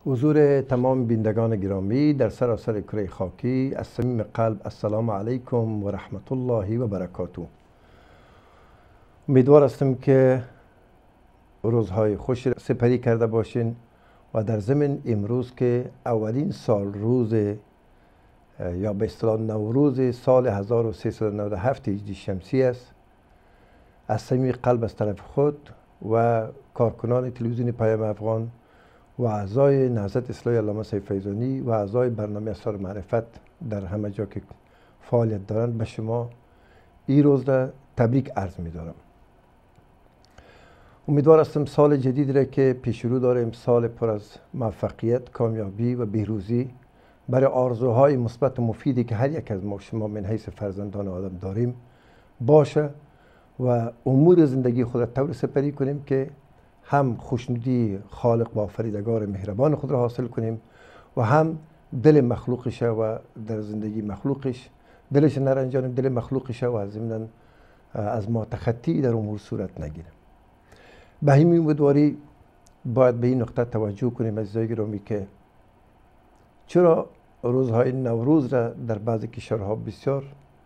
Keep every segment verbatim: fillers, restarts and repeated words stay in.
حضور تمام بینندگان گرامی در سراسر کره خاکی، از صمیم قلب السلام علیکم و رحمت الله و برکاته. امیدوار هستم که روزهای خوش سپری کرده باشین و در ضمن امروز که اولین سال روز یا به اصطلاح نوروز سال هزار و سیصد و نود و هفت هجری شمسی است، از صمیم قلب از طرف خود و کارکنان تلویزیون پیام افغان و اعضای نهضت اصلاحی علامه سید فیضانی و اعضای برنامه اسرار معرفت در همه جا که فعالیت دارند به شما این روز را تبریک عرض می دارم. امیدوار هستم سال جدید را که پیش رو داریم سال پر از موفقیت، کامیابی و بهروزی برای آرزوهای مثبت و مفیدی که هر یک از ما شما من حیث فرزندان آدم داریم باشه و امور زندگی خود را طور سپری کنیم که هم خوشنودی خالق و آفریدگار مهربان خود را حاصل کنیم و هم دل مخلوقش و در زندگی مخلوقش دلش نرنجانیم، دل مخلوقش و از ضمن از ما تخطی در امور صورت نگیره. به همین امیدواری باید به این نقطه توجه کنیم عزیزای گرامی که چرا روزهای نوروز را در بعضی کشورها بسیار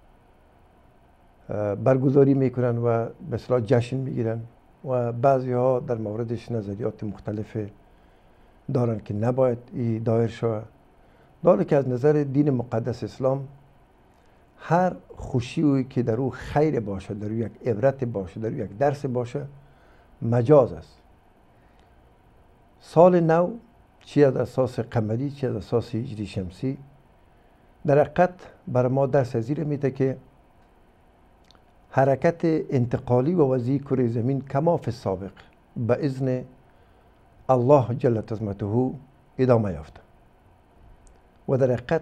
برگزاری میکنن و به اصطلاح جشن میگیرن و بعضی ها در موردش نظریات مختلف دارن که نباید این دایر شود. داره که از نظر دین مقدس اسلام هر خوشی که در او خیر باشه، در او یک عبرت باشه، در او یک درس باشه مجاز است. سال نو چی از اساس قمری چی از اساس هجری شمسی در حقیقت بر ما درس از این میده که حرکت انتقالی و وضعی کره زمین کما فی السابق به اذن الله جل عظمته ادامه یافته و در حقیقت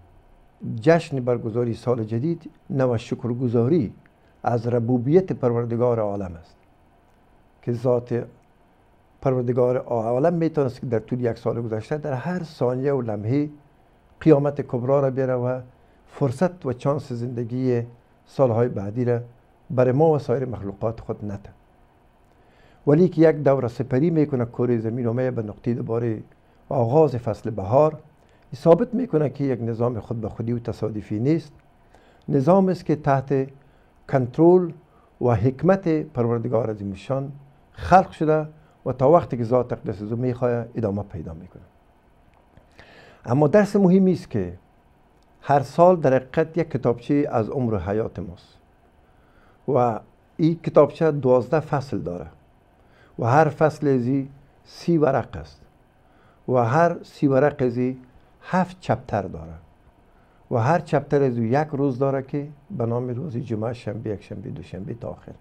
جشن برگزاری سال جدید نو شکرگزاری از ربوبیت پروردگار عالم است که ذات پروردگار عالم میتونست که در طول یک سال گذشته در هر ثانیه و لمحه قیامت کبری را بیاره و فرصت و چانس زندگی سالهای بعدی را برای ما و سایر مخلوقات خود نده، ولی که یک دوره سپری میکنه کره زمین و به نقطه دوباره آغاز فصل بهار ثابت میکنه که یک نظام خود به خودی و تصادفی نیست، نظام است که تحت کنترل و حکمت پروردگار عظیم‌الشان خلق شده و تا وقتی که ذات اقدس او میخواد ادامه پیدا میکنه. اما درس مهمی است که هر سال در حقیقت یک کتابچه از عمر و حیات ماست و این کتابچه دوازده فصل داره و هر فصل ازی سی ورق است و هر سی ورق ازی هفت چپتر داره و هر چپتر ازی یک روز داره که به نام روز جمعه، شنبه، یک شنبه، دوشنبه تا آخر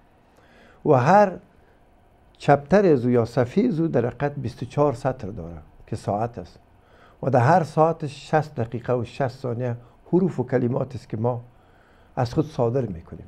و هر چپتر ازو یا صفحه ازو در حقیقت بیست و چهار سطر داره که ساعت است و در هر ساعتش شصت دقیقه و شصت ثانیه حروف و کلمات است که ما از خود صادر میکنیم.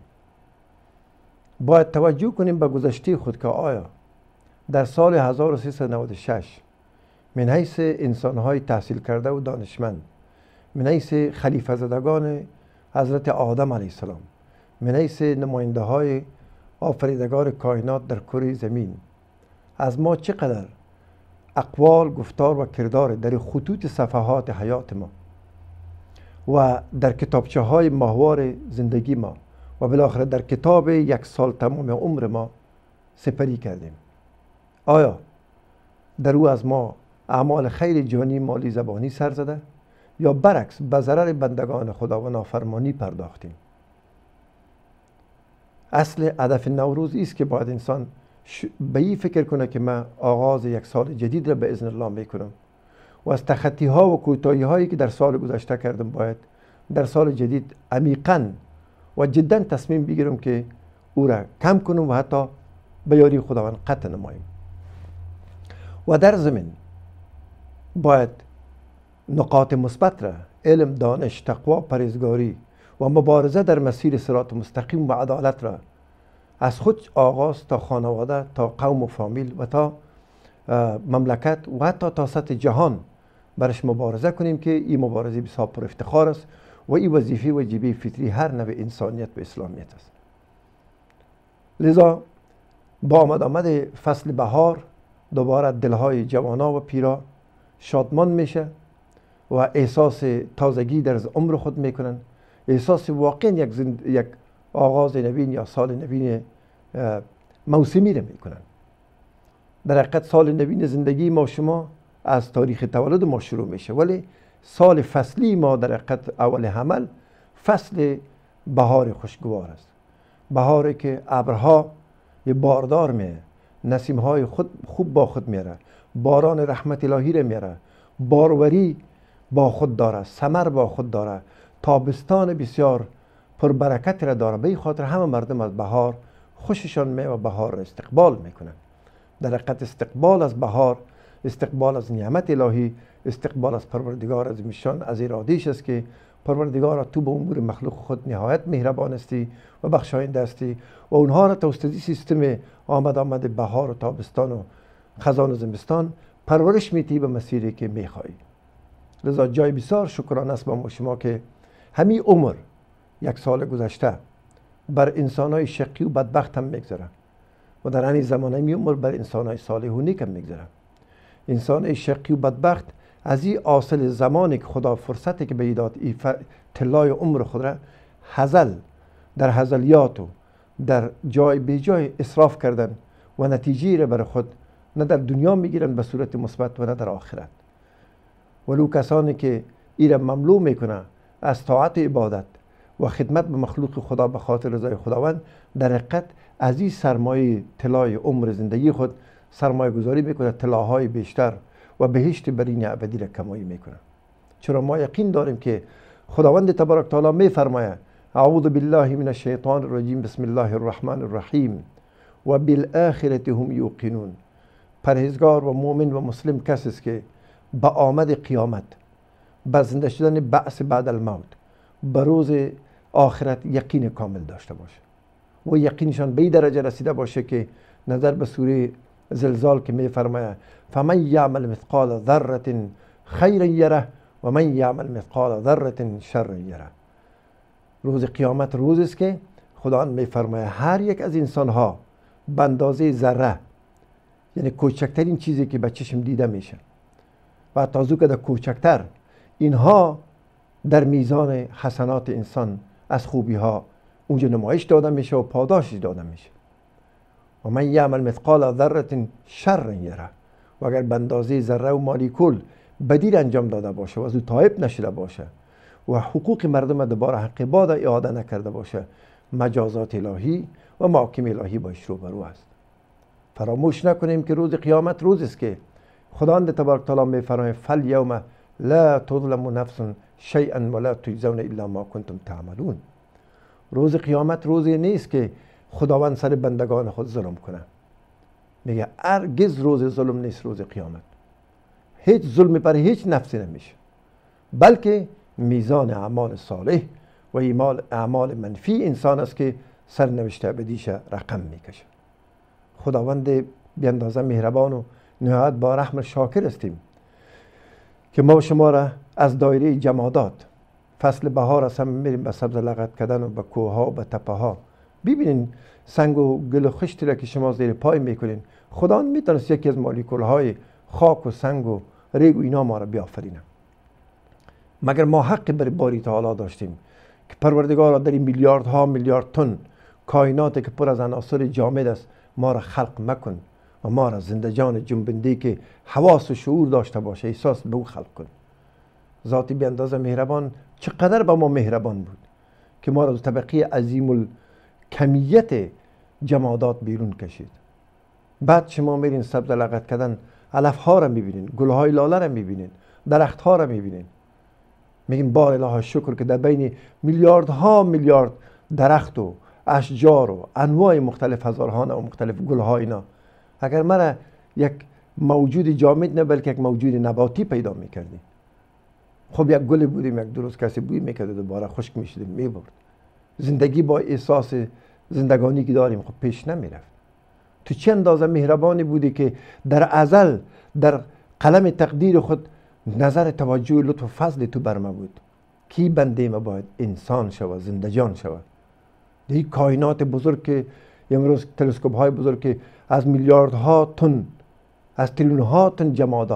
باید توجه کنیم به گذشته خود که آیا در سال هزار و سیصد و نود و شش من حیث انسانهای تحصیل کرده و دانشمند، من حیث خلیفه زدگان حضرت آدم علیه السلام، من حیث نماینده های آفریدگار کائنات در کره زمین از ما چقدر اقوال، گفتار و کردار در خطوط صفحات حیات ما و در کتابچه های ماهوار زندگی ما و بالاخره در کتاب یک سال تمام عمر ما سپری کردیم؟ آیا در او از ما اعمال خیر جانی، مالی، زبانی سر زده یا برعکس به ضرر بندگان خدا و نافرمانی پرداختیم؟ اصل هدف نوروز است که باید انسان به این فکر کنه که من آغاز یک سال جدید را به اذن الله میکنم و از تخطی ها و کوتاهی هایی که در سال گذشته کردم باید در سال جدید عمیقاً و جدا تصمیم بگیرم که او را کم کنم و حتی به یاری خداوند قطع نماییم. و در ضمن باید نقاط مثبت را علم، دانش، تقوا، پرهیزگاری و مبارزه در مسیر صراط مستقیم و عدالت را از خود آغاز تا خانواده تا قوم و فامیل و تا مملکت و حتی تا سطح جهان برش مبارزه کنیم که این مبارزه بسیار پر افتخار است و این وظیفه واجبه فطری هر نوع انسانیت و اسلامیت است. لذا با آمد آمد فصل بهار دوباره دلهای جوانا و پیرا شادمان میشه و احساس تازگی در عمر خود میکنن، احساس واقعا یک, زند... یک آغاز نوین یا سال نوین موسمی رو میکنن. در حقیقت سال نوین زندگی ما شما از تاریخ تولد ما شروع میشه، ولی سال فصلی ما در حقیقت اول حمل فصل بهار خوشگوار است. بهاری که ابرها یه باردار میه، نسیمهای خود خوب با خود میاره، باران رحمت الهی رو میاره، باروری با خود داره، ثمر با خود داره، تابستان بسیار پربرکت را داره. به این خاطر همه مردم از بهار خوششان میه و بهار را استقبال میکنن. در حقیقت استقبال از بهار، استقبال از نعمت الهی، استقبال از پروردگار از میشان از ارادیش است که پروردگار تو به امور مخلوق خود نهایت مهربان استی و بخشاینده استی و اونها را توسط سیستم آمد آمد بهار و تابستان و خزان و زمستان پرورش میتی به مسیری که میخوایی. لذا جای بسیار شکرانه است با شما که همین عمر یک سال گذشته بر انسانای شقی و بدبخت هم میگذره و در همین زمان همین عمر بر انسانای صالح و نیک هم میگذره. انسان شقی و بدبخت از این حاصل زمانی که خدا فرصتی که به این داد ای طلای عمر خود را هزل در هزلیات و در جای به جای اسراف کردن و نتیجه را بر خود نه در دنیا میگیرن به صورت مثبت و نه در آخرت. ولو کسانی که ای را مملو میکنه از طاعت عبادت و خدمت به مخلوق خدا به خاطر رضای خداوند، در حقیقت از این سرمایه طلای عمر زندگی خود سرمایه گذاری میکنه، طلاهای بیشتر و بهشت برین ابدی را کمایی میکنه. چرا ما یقین داریم که خداوند تبارک تعالی میفرماید اعوذ بالله من الشیطان الرجیم بسم الله الرحمن الرحیم و بالآخرة هم یوقنون. پرهیزگار و مؤمن و مسلم کسی است که با آمد قیامت، با زنده شدن بعث بعد الموت، به روز آخرت یقین کامل داشته باشه و یقینشان به این درجه رسیده باشه که نظر به سوره زلزال که میفرماید فمن یعمل مثقال ذره خیرا یره و من یعمل مثقال ذره شرا یره. روز قیامت روزی است که خدا میفرماید هر یک از انسان ها به اندازه ذره، یعنی کوچکترین چیزی که به چشم دیده میشه و تا زو که در کوچکتر، اینها در میزان حسنات انسان از خوبی ها اونجا نمایش داده میشه و پاداشش داده میشه. و من یعمل مثقال ذره شر یره، و اگر به اندازه ذره و مالیکول بدی انجام داده باشه و از او تایب نشده باشه و حقوق مردم دوباره حق باد اعاده نکرده باشه، مجازات الهی و محاکم الهی باش رو برو است. فراموش نکنیم که روز قیامت روزی است که خداوند تبارک تعالی میفرماید فالیوم لا تظلم نفس شیئا ولا تجزون الا ما کنتم تعملون. روز قیامت روزی نیست که خداوند سر بندگان خود ظلم کنه. میگه هرگز روز ظلم نیست روز قیامت. هیچ ظلمی بر هیچ نفسی نمیشه، بلکه میزان اعمال صالح و اعمال منفی انسان است که سرنوشت ابدیش رقم میکشه. خداوند بی اندازه مهربان و نهایت با رحم شاکر استیم که ما شما را از دایره جمادات، فصل بهار است هم میریم به سبز لغت کردن و به کوه ها و به تپه ها. ببینین سنگ و گل و خشتی را که شما زیر پای میکنین، خدا میتونست یکی از مالیکول های خاک و سنگ و ریگ و اینا ما را بیافرینه. مگر ما حق بر باری تعالی داشتیم که پروردگار در این میلیاردها میلیارد تن کائناتی که پر از عناصر جامد است ما را خلق مکن و ما را زنده جان جنبنده که حواس و شعور داشته باشه احساس به او خلق کن. ذاتی بی اندازه مهربان چقدر با ما مهربان بود که ما را از طبقه عظیم الکمیت جمادات بیرون کشید. بعد شما میرین سبز لغت کردن، علف ها را میبینین، گل های لاله را میبینین، درخت ها را میبینین. میگیم بار الهی شکر که در بین میلیاردها میلیارد درخت و اشجار و انواع مختلف هزارها و مختلف گل ها اینا، اگر مرا یک موجود جامد نه بلکه یک موجود نباتی پیدا میکردیم، خب یک گل بودیم یک درست کسی بوی میکرد دوباره خشک میشدیم میبرد. زندگی با احساس زندگانی که داریم خب پیش نمیرفت. تو چه اندازه مهربانی بودی که در ازل در قلم تقدیر خود نظر توجه لطف و فضل تو بر ما بود کی بنده ما باید انسان شود، زنده جان شود. این کائنات بزرگ که امروز تلسکوپ های بزرگ که از میلیاردها تن، از تریلیون ها تن جمادات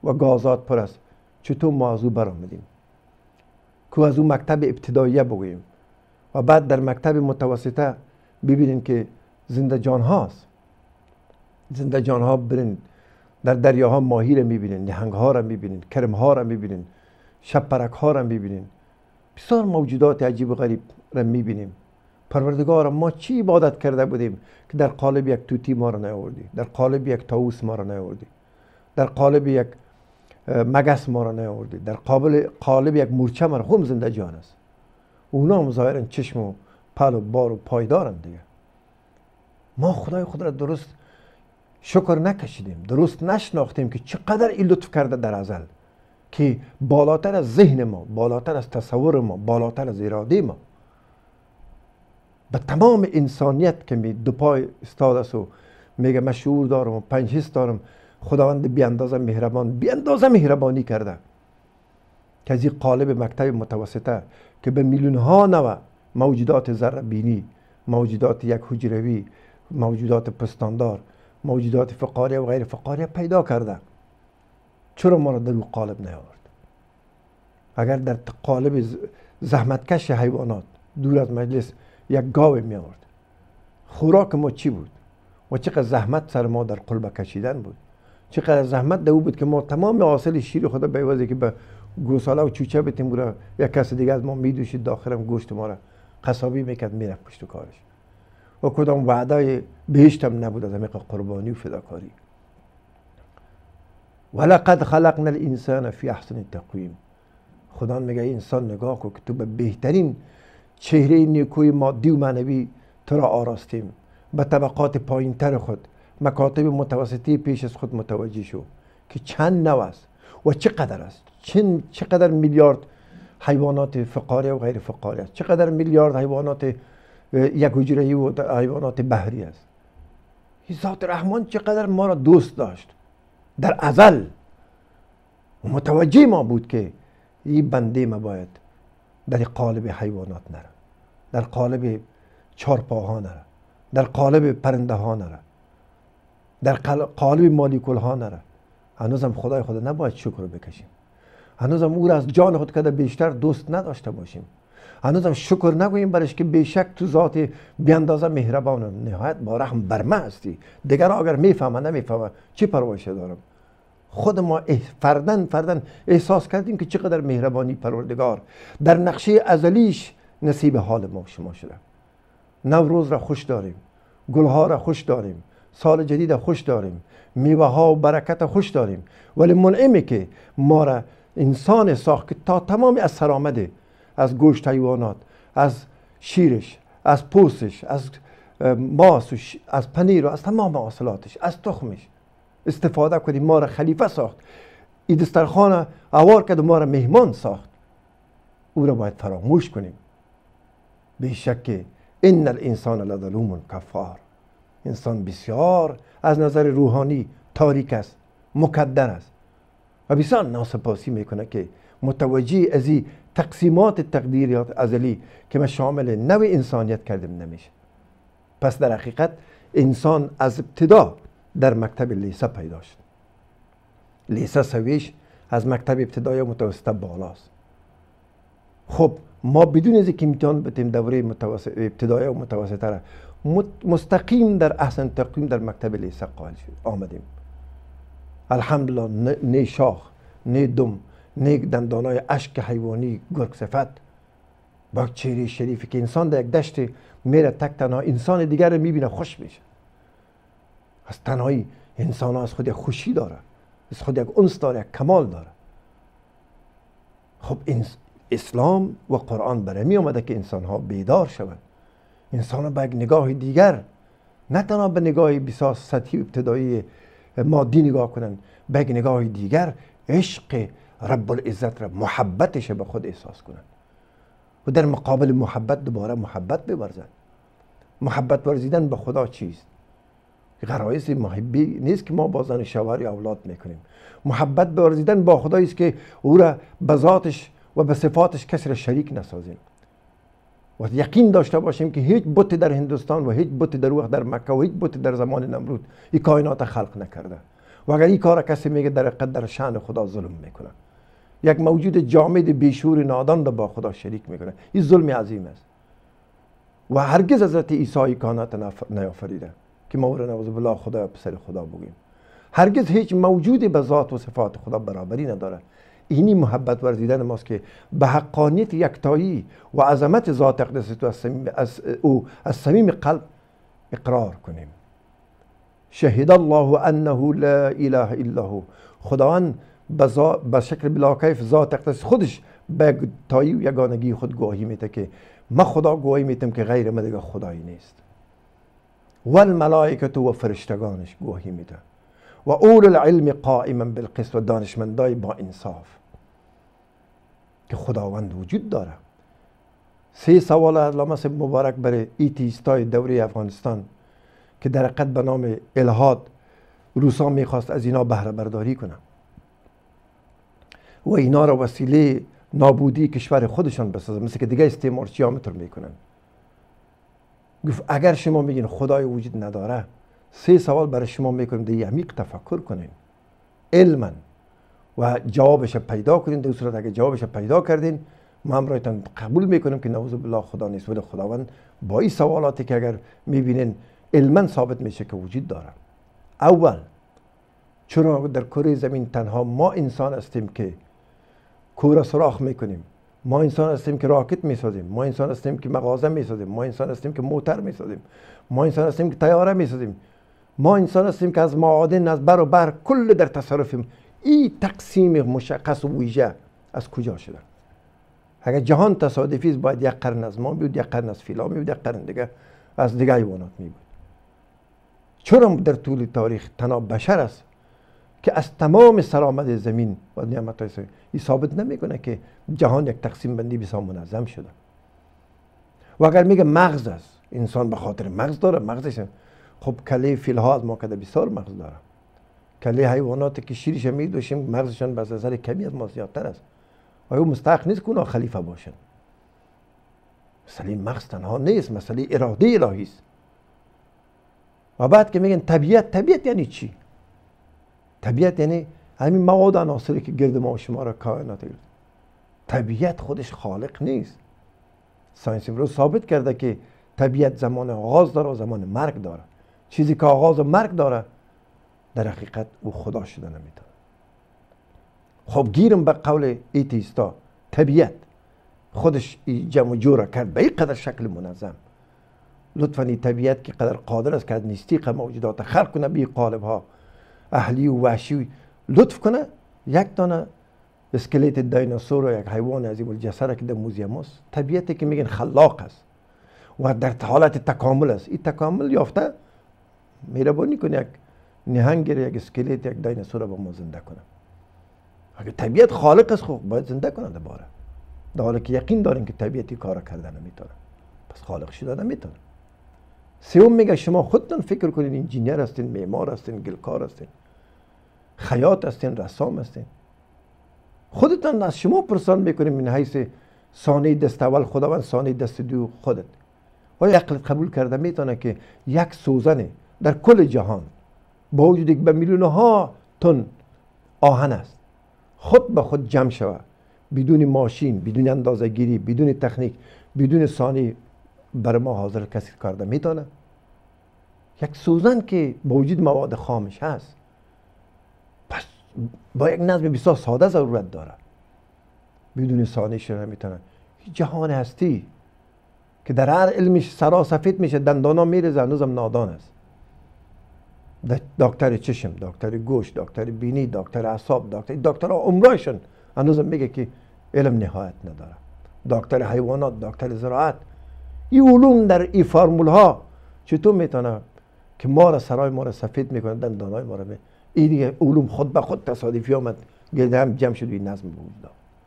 و گازات پر است، چطور ما از او برآمدیم؟ که از او مکتب ابتداییه بگوییم و بعد در مکتب متوسطه ببینیم که زنده جان هاست. زنده جان ها برین در دریاها ماهی را میبینین، نهنگ ها را میبینین، کرم ها را میبینین، شبپرک ها را میبینین، بسیار موجودات عجیب و غریب را میبینیم. پروردگار ما چی عبادت کرده بودیم که در قالب یک توتی ما را نیاوردی، در قالب یک طاووس ما را نیاوردی، در قالب یک مگس ما را نیاوردی، در قالب قالب یک مورچه ما را. هم زنده جان است، اونا هم ظاهرا چشم و پل و بار و پای دارند دیگه. ما خدای خود را درست شکر نکشیدیم، درست نشناختیم که چقدر این لطف کرده در ازل، که بالاتر از ذهن ما، بالاتر از تصور ما، بالاتر از اراده ما، به تمام انسانیت که می دو پای استاد است و میگه من شعور دارم و پنج حس دارم، خداوند بی اندازه مهربان، بی اندازه مهربانی کرده که از این قالب مکتب متوسطه که به میلیون ها نوع موجودات ذره بینی، موجودات یک حجروی، موجودات پستاندار، موجودات فقاریه و غیر فقاریه پیدا کرده، چرا ما را در او قالب نیاورد؟ اگر در قالب زحمتکش حیوانات دور از مجلس یک گاو می آورد، خوراک ما چی بود؟ و چقدر زحمت سر ما در قلبه کشیدن بود، چقدر زحمت در او بود که ما تمام حاصل شیر خدا به عوضی که به گوساله و چوچه بتیم برا یک کس دیگه از ما می دوشید داخلم گوشت ما را قصابی میکرد میرفت پشت کارش. و کدام وعده بهشت هم نبود از عمیق قربانی و فداکاری. ولقد خلقنا الانسان فی احسن تقویم. خدا میگه انسان نگاه کن که تو به بهترین چهره نیکوی مادی و معنوی تو را آراستیم. به طبقات پایین تر خود، مکاتب متوسطی پیش از خود متوجه شو که چند نوع است و چقدر است، چند چقدر میلیارد حیوانات فقاریه و غیر فقاریه است، چقدر میلیارد حیوانات یک حجره‌ای و حیوانات بحری است. ذات رحمان چقدر ما را دوست داشت در ازل، متوجه ما بود که این بنده ما باید در قالب حیوانات نره، در قالب چارپاها نره، در قالب پرنده ها نره، در قالب مالیکول ها نره. هنوزم خدای خدا نباید شکر بکشیم، هنوزم او را از جان خود کده بیشتر دوست نداشته باشیم، هنوزم شکر نگوییم برش که بیشک تو ذات بیاندازه مهربان نهایت با رحم برمه هستی. دیگر اگر میفهمه نمیفهمه چی پروایش دارم. خود ما فردن فردن احساس کردیم که چقدر مهربانی پروردگار در نقشه ازلیش نصیب حال ما شما شده. نوروز را خوش داریم، گلها را خوش داریم، سال جدید را خوش داریم، میوه ها و برکت را خوش داریم، ولی منعمی که ما را انسان ساخت که تا تمام از سرآمده، از گوشت حیوانات، از شیرش، از پوستش، از ماس، از پنیر و از تمام حاصلاتش، از تخمش استفاده کنیم. ما را خلیفه ساخت، این دسترخوان اوار کرد و ما را مهمان ساخت. او را باید فراموش کنیم. بیشک ان الانسان لظلوم کفار. انسان بسیار از نظر روحانی تاریک است، مکدر است و بسیار ناسپاسی میکنه که متوجه از این تقسیمات تقدیریات ازلی که ما شامل نوع انسانیت کردیم نمیشه. پس در حقیقت انسان از ابتدا در مکتب لیسه پیدا شد. لیسه سویش از مکتب ابتدایی و متوسطه بالاست. خب ما بدون از اینکه امتحان بتیم دوره متوسط ابتدایی و متوسطه را مستقیم در احسن تقویم در مکتب لیسه قائل شد آمدیم. الحمدلله نه شاخ، نه دم، نه دندانای اشک حیوانی گرگ صفت با چهره شریفی که انسان در یک دشت میره تک تنها انسان دیگر رو میبینه خوش میشه. از تنهایی انسان ها از خود یک خوشی داره، از خود یک انس داره، یک کمال داره. خب اسلام و قرآن برای می آمده که انسان ها بیدار شوند، انسان ها به یک نگاه دیگر، نه تنها به نگاه بسیار سطحی ابتدایی مادی نگاه کنند، به یک نگاه دیگر عشق رب العزت را، محبتش به خود احساس کنند و در مقابل محبت دوباره محبت بورزند. محبت ورزیدن به خدا چیست؟ غرایز محبی نیست که ما با زن شوهر اولاد میکنیم. محبت ورزیدن با خدایی است که او را به ذاتش و به صفاتش کسی را شریک نسازیم و یقین داشته باشیم که هیچ بت در هندوستان و هیچ بت در وقت در مکه و هیچ بت در زمان نمرود این کائنات خلق نکرده و اگر این کار کسی میگه در حقیقت در شأن خدا ظلم میکنه. یک موجود جامد بیشور نادان را با خدا شریک میکنه. این ظلم عظیم است و هرگز حضرت عیسی کائنات نیافریده که ما را نعوذ بالله خدا پسر خدا بگیم. هرگز هیچ موجودی به ذات و صفات خدا برابری نداره. اینی محبت ورزیدن ماست که به حقانیت یکتایی و عظمت ذات اقدس تو از او از صمیم قلب اقرار کنیم. شهد الله انه لا اله الا هو. خداوند به شکل بلاکیف ذات اقدس خودش به یکتایی و یگانگی خود گواهی میده که من خدا گواهی میدم که غیر من دیگه خدایی نیست. و الملائکه و فرشتگانش گواهی میده و اول العلم قائما بالقسط و دانشمندای با انصاف که خداوند وجود داره. سه سوال علامه صاحب مبارک برای ایتیستای دوره افغانستان که در حقیقت به نام الحاد روسا میخواست از اینا بهره برداری کنه و اینا را وسیله نابودی کشور خودشان بسازه، مثل که دیگه استعمارچی ها میتر میکنن. گفت اگر شما میگین خدای وجود نداره، سه سوال برای شما میکنیم دیگه عمیق تفکر کنین علما و جوابش پیدا کنین. در صورت اگر جوابش پیدا کردین ما هم رایتان قبول میکنیم که نعوذ بالله خدا نیست، ولی خداوند با این سوالاتی که اگر میبینین علما ثابت میشه که وجود داره. اول، چرا در کره زمین تنها ما انسان هستیم که کوره سوراخ میکنیم؟ ما انسان هستیم که راکت میسازیم، ما انسان هستیم که مغازه میسازیم، ما انسان هستیم که موتر میسازیم، ما انسان هستیم که طیاره میسازیم، ما انسان هستیم که از معادن از بر و بر کل در تصرفیم. این تقسیم مشخص و ویژه از کجا شده؟ اگر جهان تصادفی است باید یک قرن از ما بود، یک قرن از فیلا بود، یک قرن دیگه از دیگه حیوانات می بود. چرا در طول تاریخ تنها بشر است که از تمام سرآمد زمین و نعمت‌های زمین این ثابت نمیکنه که جهان یک تقسیم بندی بسیار منظم شده؟ و اگر میگه مغز است، انسان به خاطر مغز داره، مغزش خب کله فیل ها از ما کده بسیار مغز داره. کله حیواناتی که شیرش میدوشیم مغزشان به نظر کمی از ما زیادتر است. آیا مستحق نیست که اونا خلیفه باشن؟ مسئله مغز تنها نیست، مسئله اراده الهی است. و بعد که میگن طبیعت، طبیعت یعنی چی؟ طبیعت یعنی همین مواد عناصری که گرد ما و شما را کائنات گرد. طبیعت خودش خالق نیست. ساینس امروز ثابت کرده که طبیعت زمان آغاز داره و زمان مرگ داره. چیزی که آغاز و مرگ داره در حقیقت او خدا شده نمیتونه. خب گیرم به قول ایتیستا، طبیعت خودش جمع جور کرد به این قدر شکل منظم. لطفاً این طبیعت که قدر قادر است که از نیستی موجودات خلق کنه به قالب ها اهلی و وحشی لطف کنه، یک دانه اسکلت دیناسور و یک حیوان عظیم الجثه که در موزیم است، طبیعتی که میگن خلاق است و در حالت تکامل است. این تکامل یافته مهربانی کنه یک نهنگ یک اسکلت یک دیناسور با ما زنده کنه. اگه طبیعت خالق است خب باید زنده کنه دوباره، در حالی که یقین داریم که طبیعتی کار کرده نمیتونه، پس خالق شده نمیتونه. سوم میگه شما خودتون فکر کنین، انجینیر هستین، معمار هستین، گلکار هستین، خیاط هستین، رسام هستین، خودتون از شما پرسان میکنیم من حیث ثانیه دست اول خداوند، ثانیه دست دو خودت. آیا عقلت قبول کرده میتونه که یک سوزن در کل جهان با وجودی که به میلیون ها تن آهن است خود به خود جمع شود بدون ماشین، بدون اندازه گیری، بدون تکنیک، بدون ثانیه بر ما حاضر کسی کرده میتونه؟ یک سوزن که با وجود مواد خامش هست پس با یک نظم بسیار ساده ضرورت داره، بدون ثانیه شده نمیتونه. جهان هستی که در هر علمش سراسفید میشه، دندانا میرزه، هنوزم نادان است. دکتر چشم، دکتر گوش، دکتر بینی، دکتر اعصاب، دکتر دکترها عمرایشون هنوزم میگه که علم نهایت نداره. دکتر حیوانات، دکتر زراعت، این علوم در این فرمول ها چطور میتونه که ما را سرای ما را سفید میکنه، دندانای ما را می این دیگه علوم خود به خود تصادفی آمد گرد هم جمع شد و این نظم بود.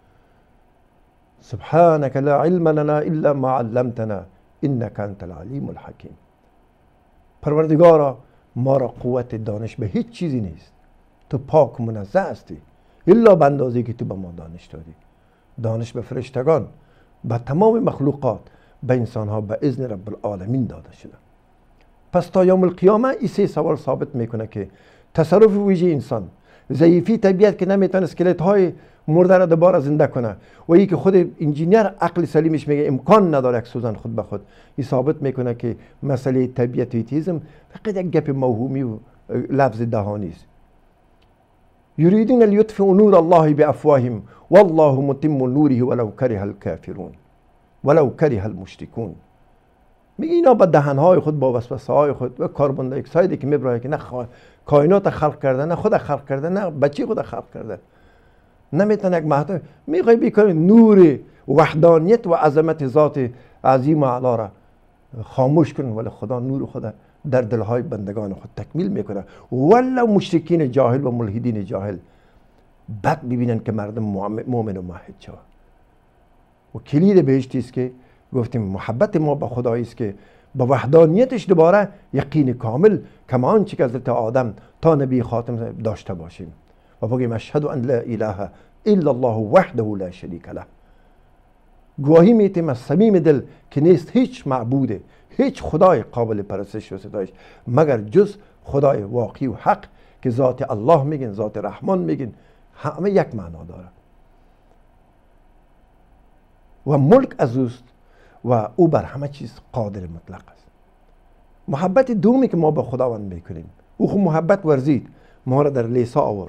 سبحانك لا علم لنا الا ما علمتنا انك انت العلیم الحکیم. پروردگارا ما را قوت دانش به هیچ چیزی نیست، تو پاک منزه هستی الا به اندازه‌ای که تو به ما دانش دادی. دانش به فرشتگان، به تمام مخلوقات، به انسان ها به اذن رب العالمین داده شده. پس تا یوم القیامه این سه سوال ثابت میکنه که تصرف ویژه انسان، ضعیفی طبیعت که نمیتونه اسکلت های مرده را دوباره زنده کنه و ای که خود انجینیر عقل سلیمش میگه امکان نداره یک سوزن خود به خود، این ثابت میکنه که مسئله طبیعت و ایتیزم فقط یک گپ موهومی و لفظ دهانی است. یریدون لیطفئوا نور الله بافواههم والله متم نوره ولو کره الکافرون ولو کره المشرکون. میگه اینا با دهنهای خود، با وسوسه های خود و کربن دی اکسایدی که میبره که نه کائنات خلق کرده، نه خود خلق کرده، نه بچه خود خلق کرده، نمیتونه یک محتوی میخوای بیکنه نور وحدانیت و عظمت ذات عظیم و علا را خاموش کن، ولی خدا نور خدا در دلهای بندگان خود تکمیل میکنه. ولو مشرکین جاهل و ملحدین جاهل بد ببینن که مردم مؤمن و موحد شود. و کلید بهشتی است که گفتیم محبت ما به خدایی است که با وحدانیتش دوباره یقین کامل کما آنچه که حضرت آدم تا نبی خاتم داشته باشیم و بگیم اشهد ان لا اله الا الله وحده لا شریک له. گواهی میتیم از صمیم دل که نیست هیچ معبود، هیچ خدای قابل پرستش و ستایش مگر جز خدای واقعی و حق که ذات الله میگن، ذات رحمان میگن، همه یک معنا داره و ملک از اوست و او بر همه چیز قادر مطلق است. محبت دومی که ما به خداوند میکنیم، او خود محبت ورزید، ما را در لیسا آورد.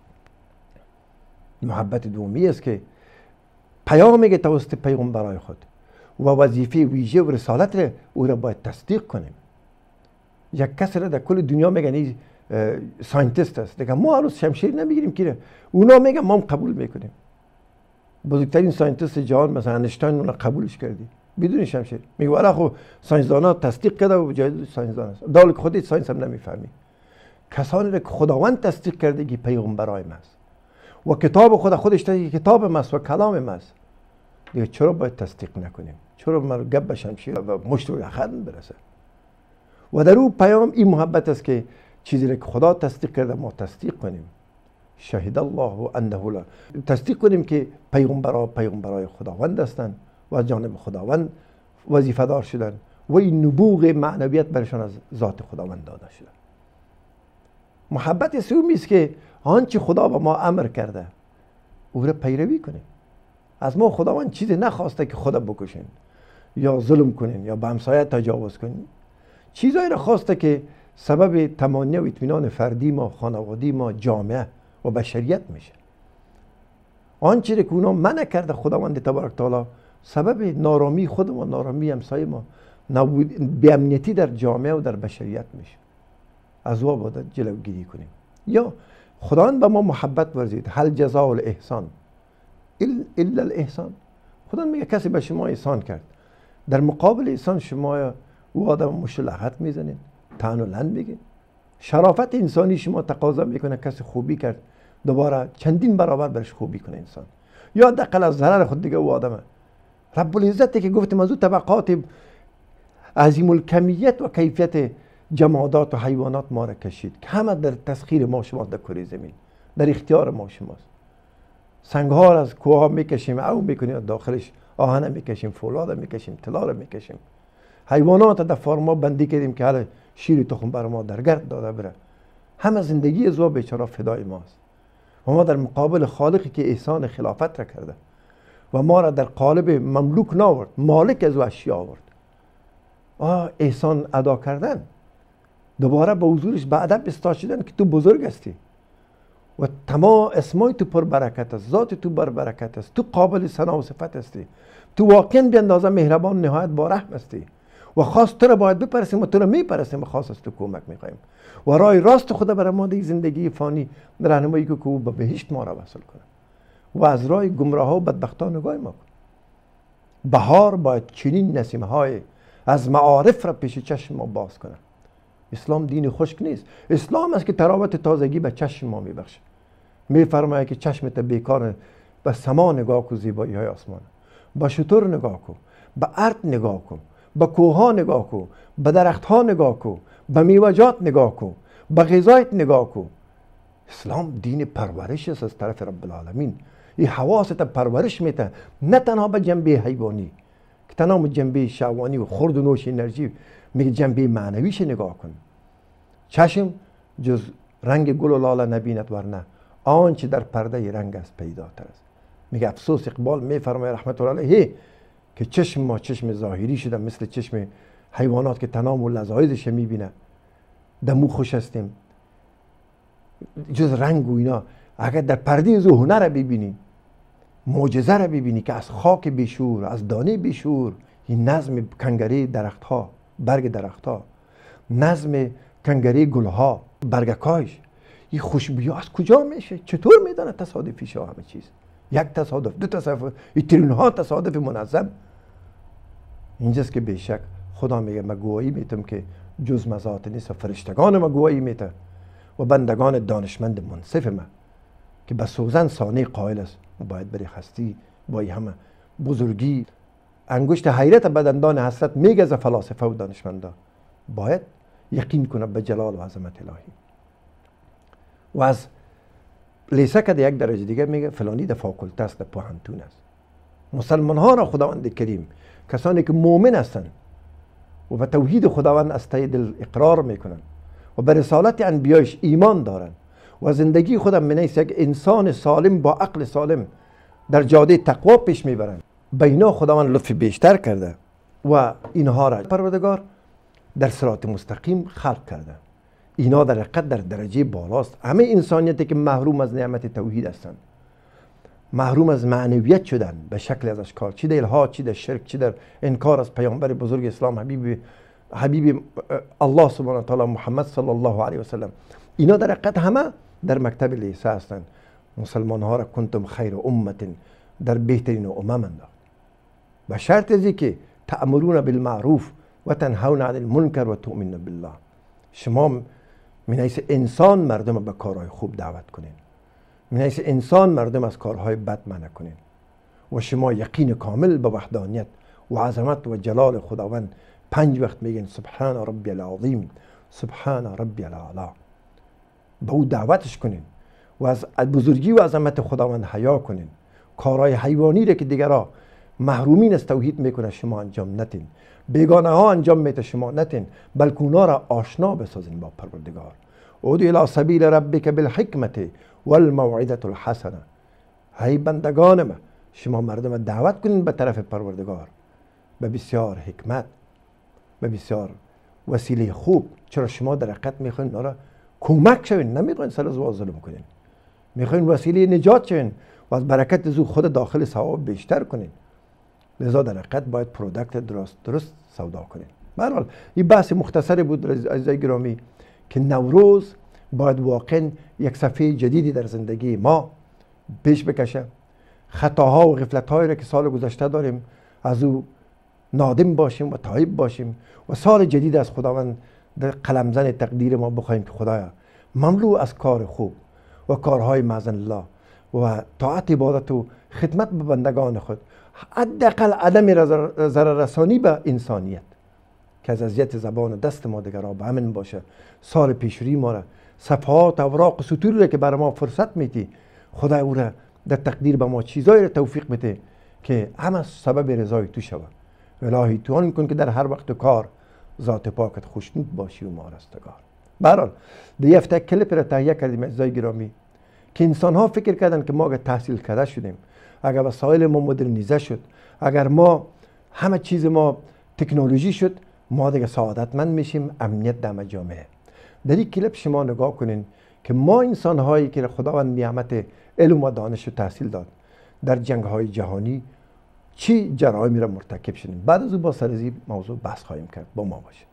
محبت دومی است که پیامی که توسط پیغمبرای خود و وظیفه ویژه و رسالت را او را باید تصدیق کنیم. یک کس را در کل دنیا میگن این ساینتیست است، دیگه ما هنوز شمشیر نمیگیریم که اونا میگن ما هم قبول میکنیم. بزرگترین ساینتیست جهان مثلا انشتاین اونا قبولش کردی بدون شمشیر، میگه والا خب ساینسدانا تصدیق کرده و جای ساینسدان است، در حالی که خودت ساینس هم نمیفهمی. کسانی را که خداوند تصدیق کرده که پیغمبرای ماست و کتاب خدا خودش که کتاب ماست و کلام ماست، دیگه چرا باید تصدیق نکنیم؟ چرا ما گپ به شمشیر و مشت و خدن برسه؟ و در او پیام این محبت است که چیزی را که خدا تصدیق کرده ما تصدیق کنیم. شهید الله انه لا، تصدیق کنیم که پیغمبرها پیغمبرای خداوند هستند و از جانب خداوند وظیفه دار شدن و این نبوغ معنویت برشان از ذات خداوند داده شده. محبت سومی است که آنچه خدا به ما امر کرده او را پیروی کنیم. از ما خداوند چیزی نخواسته که خدا بکشین یا ظلم کنین یا به همسایه تجاوز کنین. چیزایی را خواسته که سبب تمانی و اطمینان فردی ما، خانوادی ما، جامعه و بشریت میشه. آنچه که اونا منع کرده خداوند تبارک تعالی سبب نارامی خود ما، نارامی همسایه ما، بی‌امنیتی در جامعه و در بشریت میشه. از او باید جلوگیری کنیم. یا خداوند به ما محبت ورزید، هل جزاء الاحسان الا الاحسان. خداوند میگه کسی به شما احسان کرد، در مقابل احسان شما او آدم مشلحت میزنید، طعن و لعن میگید. شرافت انسانی شما تقاضا میکنه کسی خوبی کرد دوباره چندین برابر برش خوبی کنه انسان، یا دقل از ضرر خود دیگه او آدمه. رب العزت که گفتیم از او طبقات عظیم الکمیت و کیفیت جمادات و حیوانات ما را کشید که همه در تسخیر ما شما در کره زمین، در اختیار ما شماست. سنگ ها را از کوه ها میکشیم، او میکنیم داخلش آهن میکشیم، فولاد میکشیم، طلا را میکشیم. حیوانات در فارما بندی کردیم که حالا شیر تخم بر ما در گرد داده بره. همه زندگی از او بیچاره فدای ماست و ما در مقابل خالقی که احسان خلافت را کرده و ما را در قالب مملوک ناورد، مالک از او اشیا آورد. آه احسان ادا کردن، دوباره به حضورش به ادب استاشیدن که تو بزرگ هستی و تمام اسمای تو پر برکت است، ذات تو بر برکت است، تو قابل ثنا و صفت هستی، تو واقعا به اندازه مهربان نهایت با رحم هستی و خاص تو را باید بپرسیم و تو را میپرسیم و خاص از تو کمک میخوایم و راه راست خدا برای ما در زندگی فانی راهنمایی که او به بهشت ما را وصل کنه و از راه گمراه ها و بدبختان نگاه ما کن. بهار باید چنین نسیمه های از معارف را پیش چشم ما باز کنه. اسلام دین خشک نیست، اسلام است که تراوت تازگی به چشم ما میبخشه. میفرماید که چشمت بیکار به سما نگاه کن، زیبایی های آسمان، به شتر نگاه کن، به ارض نگاه کن، به کوه ها نگاه کن، به درخت ها نگاه کن، به میوجات نگاه کن، به غذایت نگاه کن. اسلام دین پرورش است از طرف رب العالمین. این حواست پرورش میده، نه تنها به جنبه حیوانی که تنها به جنبه شهوانی و خورد و نوش انرژی، میگه جنبه معنویش نگاه کن. چشم جز رنگ گل و لاله نبیند ورنه آنچه در پرده رنگ است پیداتر است. میگه افسوس اقبال میفرماید رحمت الله علیه که چشم ما چشم ظاهری شده، مثل چشم حیوانات که تنام و لذایزش میبینه، دمو خوش هستیم جز رنگ و اینا. اگر در پرده زو هنر رو ببینی، معجزه رو ببینی که از خاک بیشور، از دانه بیشور، این نظم کنگره درخت ها، برگ درخت ها، نظم کنگره گل ها، برگکایش، این خوشبویی از کجا میشه؟ چطور میدانه تصادفی شو همه چیز؟ یک تصادف، دو تصادف، این تریلیون ها تصادف منظم. اینجاست که بیشک خدا میگه من گواهی میتم که جز مزات نیست و فرشتگان ما گواهی میته و بندگان دانشمند منصف ما که به سوزن سانه قائل است و باید بری هستی با همه بزرگی. انگشت حیرت به دندان حسرت میگزه فلاسفه و دانشمندا. باید یقین کنه به جلال و عظمت الهی. و از لیسه که یک درجه دیگه میگه فلانی در فاکولته است، در پوهنتون است. مسلمان ها را خداوند کریم، کسانی که مؤمن هستند و به توحید خداوند از ته دل اقرار میکنن و به رسالت انبیایش ایمان دارن و زندگی خودم من حیث یک انسان سالم با عقل سالم در جاده تقوا پیش میبرن، به اینا خداوند لطف بیشتر کرده و اینها را پروردگار در صراط مستقیم خلق کرده. اینا در حقیقت در درجه بالاست. همه انسانیتی که محروم از نعمت توحید هستند، محروم از معنویت شدن به شکل از اشکال، چی در الحاد، چی در شرک، چی در انکار از پیامبر بزرگ اسلام حبیب حبیب الله سبحانه و تعالی محمد صلی الله علیه و سلم، اینا در حقیقت همه در مکتب لیسه هستند. مسلمان ها را کنتم خیر امت در بهترین امم انداخت، به شرط ازی که تأمرون بالمعروف و تنهون عن المنکر و تؤمنون بالله. شما من حیث انسان مردم به کارهای خوب دعوت کنین، من حیث انسان مردم از کارهای بد منع کنین و شما یقین کامل به وحدانیت و عظمت و جلال خداوند پنج وقت میگین سبحان ربی العظیم، سبحان ربی الاعلی، به او دعوتش کنین و از بزرگی و عظمت خداوند حیا کنین. کارهای حیوانی را که دیگرها محرومین از توحید میکنه شما انجام نتین، بیگانه ها انجام میته شما نتین، بلکه اونا را آشنا بسازین با پروردگار. ادعو الی سبیل ربک بالحکمت والموعظه الحسنه. ای بندگان ما، شما مردم دعوت کنین به طرف پروردگار به بسیار حکمت، به بسیار وسیله خوب. چرا شما در حقیقت میخواین اونا را کمک شوین، نمیخواین سر از ظلم کنین، میخواین وسیله نجات شوین و از برکت زو خود داخل ثواب بیشتر کنین. لذا در حقیقت باید پروداکت درست درست سودا کنین. به هر حال این بحث مختصری بود عزیزای گرامی که نوروز باید واقعا یک صفحه جدیدی در زندگی ما پیش بکشه. خطاها و غفلت‌هایی را که سال گذشته داریم از او نادم باشیم و تائب باشیم و سال جدید از خداوند در قلمزن تقدیر ما بخوایم که خدایا مملو از کار خوب و کارهای معزن الله و طاعت عبادت و خدمت به بندگان خود، حداقل عدم ضرر رسانی به انسانیت که از اذیت زبان و دست ما دیگر به امن باشه. سال پیشروی ما را، صفحات اوراق و سطوری را که برای ما فرصت میدی، خدا او را در تقدیر به ما چیزایی را توفیق بده که همه سبب رضای تو شود. الهی تو آن کن که در هر وقت کار ذات پاکت خوشنود باشی و ما رستگار. به هر حال دیگه هفته کلیپ را تهیه کردیم عزیزای گرامی که انسان ها فکر کردن که ما اگر تحصیل کرده شدیم، اگر وسایل ما مدرنیزه شد، اگر ما همه چیز ما تکنولوژی شد، ما دیگه سعادتمند میشیم، امنیت در جامعه. در این کلیپ شما نگاه کنین که ما انسان هایی که خداوند نعمت علم و دانش و تحصیل داد در جنگ های جهانی چی جرایمی را مرتکب شدیم. بعد از او با سر از این موضوع بحث خواهیم کرد. با ما باشید.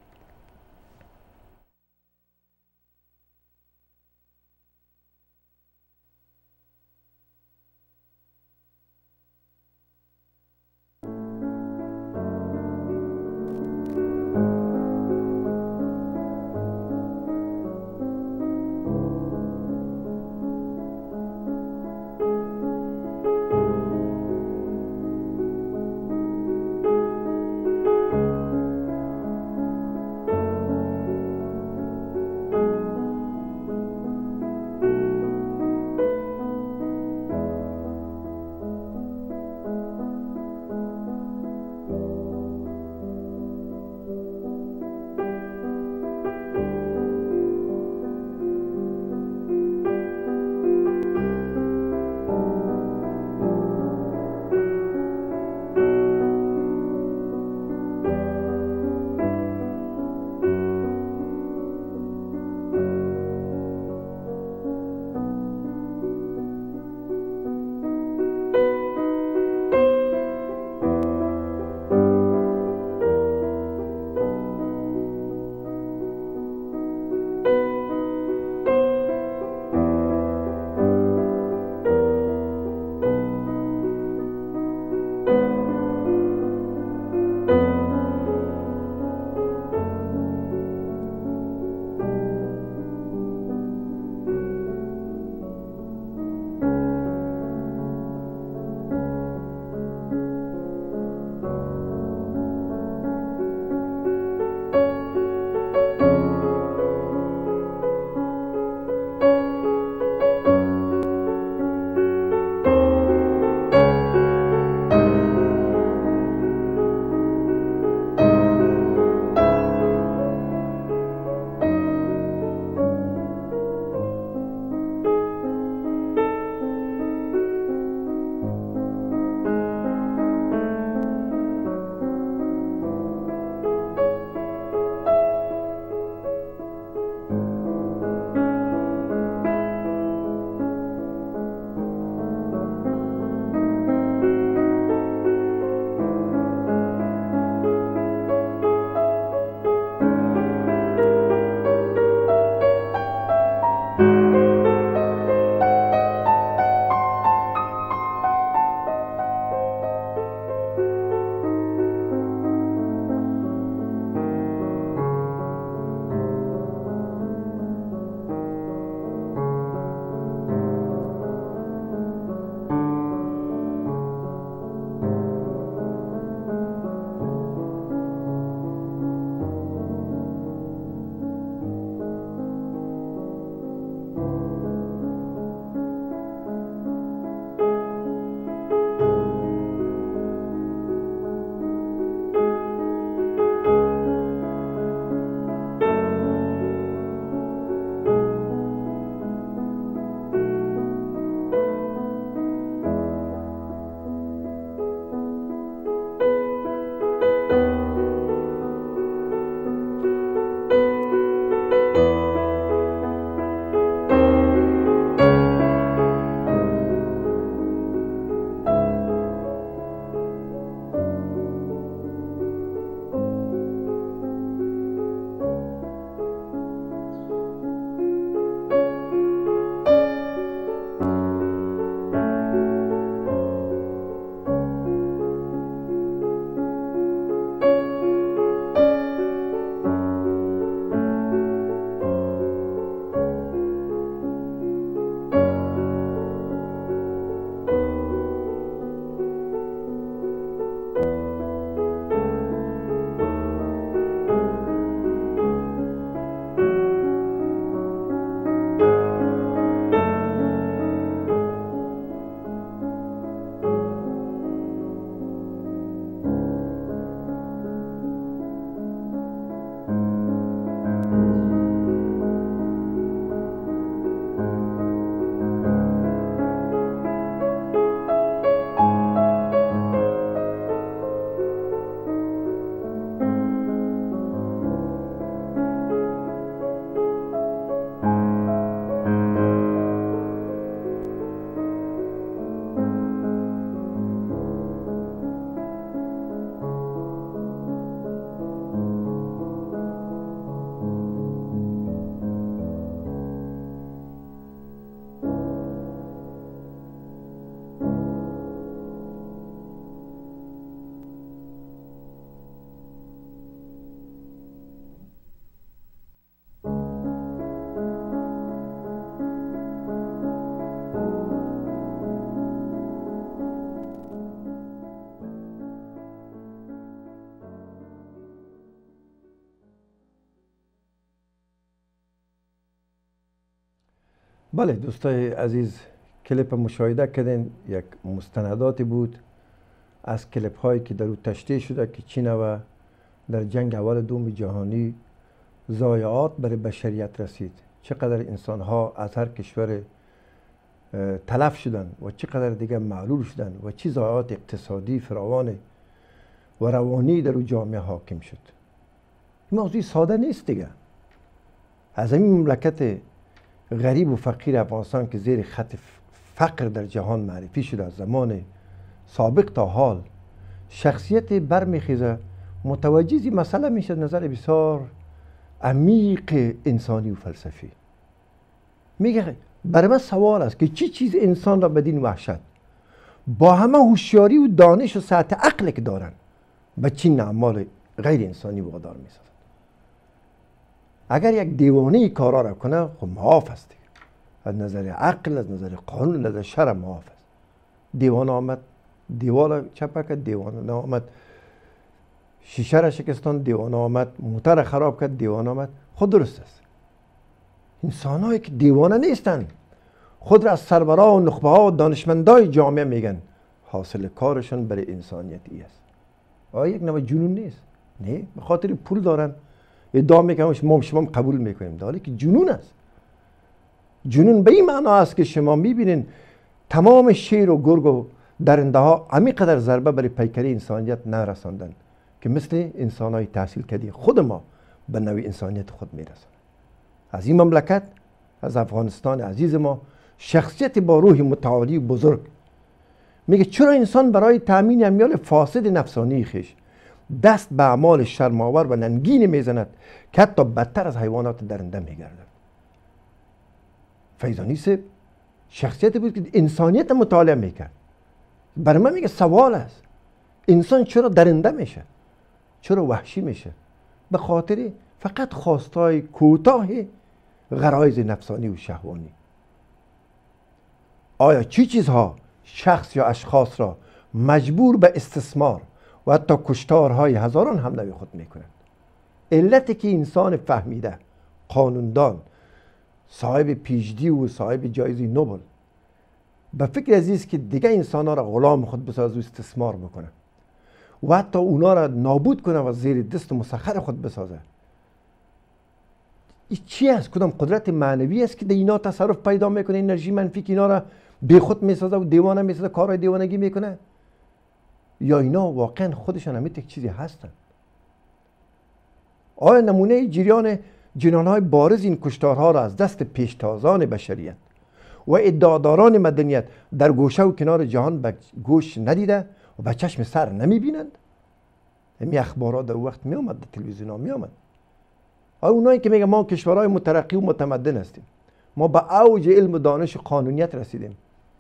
بله دوستای عزیز، کلیپ مشاهده کردین یک مستنداتی بود از کلیپ هایی که در او تشریح شده که چین و در جنگ اول دوم جهانی ضایعات برای بشریت رسید، چقدر انسان ها از هر کشور تلف شدن و چقدر دیگه معلول شدن و چه ضایعات اقتصادی فراوان و روانی در او جامعه حاکم شد. این موضوع ساده نیست دیگه. از این مملکت غریب و فقیر افغانستان که زیر خط فقر در جهان معرفی شده از زمان سابق تا حال، شخصیت برمیخیزه متوجه این مسئله میشه نظر بسیار عمیق انسانی و فلسفی. میگه برای من سوال است که چی چیز انسان را بدین وحشت با همه هوشیاری و دانش و سطح عقل که دارن به چین اعمال غیر انسانی وادار میسازن؟ اگر یک دیوانه کارا را کنه خب معاف است دیگه. از نظر عقل، از نظر قانون، از نظر شرع معاف است. دیوانه آمد دیوار چپه کرد، دیوانه آمد شیشه را شکستان، دیوانه آمد موتر را خراب کرد، دیوانه آمد. خود درست است. انسان هایی که دیوانه نیستن خود را از سربرا و نخبه ها و دانشمندای جامعه میگن، حاصل کارشون برای انسانیت ای است. آیا یک نوع جنون نیست؟ نه، به خاطر پول دارن ادعا میکنن ما شما قبول میکنیم، در حالی که جنون است. جنون به این معنا است که شما میبینین تمام شیر و گرگ و درنده ها همینقدر ضربه برای پیکری انسانیت نرساندن که مثل انسان های تحصیل کردی خود ما به نوع انسانیت خود میرسن. از این مملکت، از افغانستان عزیز ما، شخصیت با روح متعالی و بزرگ میگه چرا انسان برای تأمین امیال فاسد نفسانی خیش دست به اعمال شرم‌آور و ننگین میزند که حتی بدتر از حیوانات درنده میگردد. فیضانی صاحب شخصیت بود که انسانیت مطالعه میکرد. برای من میگه سوال است انسان چرا درنده میشه، چرا وحشی میشه؟ به خاطر فقط خواستای کوتاه غرایز نفسانی و شهوانی. آیا چی چیزها شخص یا اشخاص را مجبور به استثمار و حتی کشتارهای هزاران هم نوی خود میکنند؟ علتی که انسان فهمیده، قانوندان، صاحب پیشدی و صاحب جایزه نوبل به فکر عزیز که دیگه انسان ها را غلام خود بسازه و استثمار بکنه و حتی اونا را نابود کنه و زیر دست و مسخر خود بسازه. این چی است؟ کدام قدرت معنوی است که در اینا تصرف پیدا میکنه، انرژی منفی که اینا را بی خود میسازه و دیوانه میسازه، کارهای دیوانگی میکنه؟ یا اینا واقعا خودشان هم یک چیزی هستن؟ آیا نمونه جریان جنانهای بارز این کشتارها را از دست پیشتازان بشریت و ادعاداران مدنیت در گوشه و کنار جهان به گوش ندیده و به چشم سر نمیبینند؟ همین اخبارات در وقت می آمد، در تلویزیون ها می آمد. آیا اونایی که میگن ما کشورهای مترقی و متمدن هستیم، ما به اوج علم و دانش و قانونیت رسیدیم،